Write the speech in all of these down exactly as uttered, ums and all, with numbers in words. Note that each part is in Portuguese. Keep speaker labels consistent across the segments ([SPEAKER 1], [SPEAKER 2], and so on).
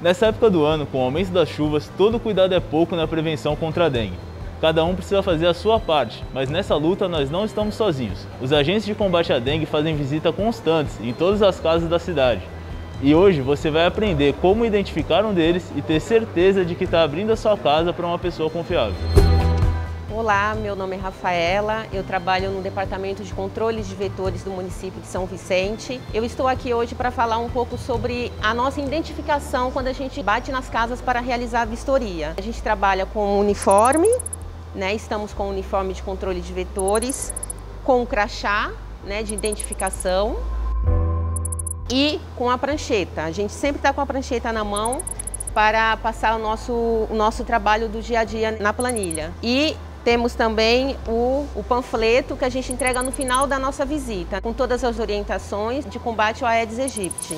[SPEAKER 1] Nessa época do ano, com o aumento das chuvas, todo cuidado é pouco na prevenção contra a dengue. Cada um precisa fazer a sua parte, mas nessa luta nós não estamos sozinhos. Os agentes de combate à dengue fazem visita constantes em todas as casas da cidade. E hoje você vai aprender como identificar um deles e ter certeza de que está abrindo a sua casa para uma pessoa confiável.
[SPEAKER 2] Olá, meu nome é Rafaela, eu trabalho no Departamento de Controle de Vetores do município de São Vicente. Eu estou aqui hoje para falar um pouco sobre a nossa identificação quando a gente bate nas casas para realizar a vistoria. A gente trabalha com uniforme, né? Estamos com o uniforme de controle de vetores, com o crachá, né, de identificação e com a prancheta. A gente sempre está com a prancheta na mão para passar o nosso, o nosso trabalho do dia a dia na planilha. E temos também o, o panfleto que a gente entrega no final da nossa visita, com todas as orientações de combate ao Aedes aegypti.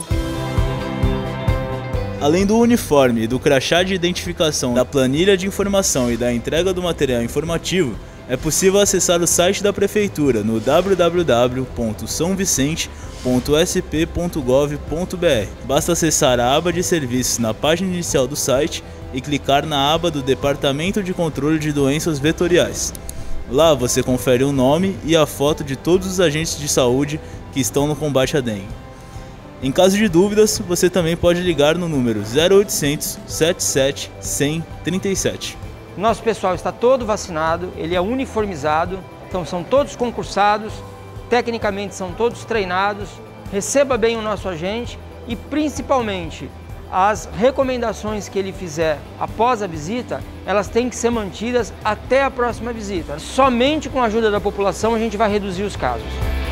[SPEAKER 1] Além do uniforme e do crachá de identificação, da planilha de informação e da entrega do material informativo, é possível acessar o site da Prefeitura no w w w ponto são vicente ponto s p ponto gov ponto b r. Basta acessar a aba de serviços na página inicial do site e clicar na aba do Departamento de Controle de Doenças Vetoriais. Lá você confere o nome e a foto de todos os agentes de saúde que estão no combate à dengue. Em caso de dúvidas, você também pode ligar no número zero oitocentos, setenta e sete, cem, trinta e sete.
[SPEAKER 3] Nosso pessoal está todo vacinado, ele é uniformizado, então são todos concursados, tecnicamente são todos treinados, receba bem o nosso agente e principalmente as recomendações que ele fizer após a visita, elas têm que ser mantidas até a próxima visita. Somente com a ajuda da população a gente vai reduzir os casos.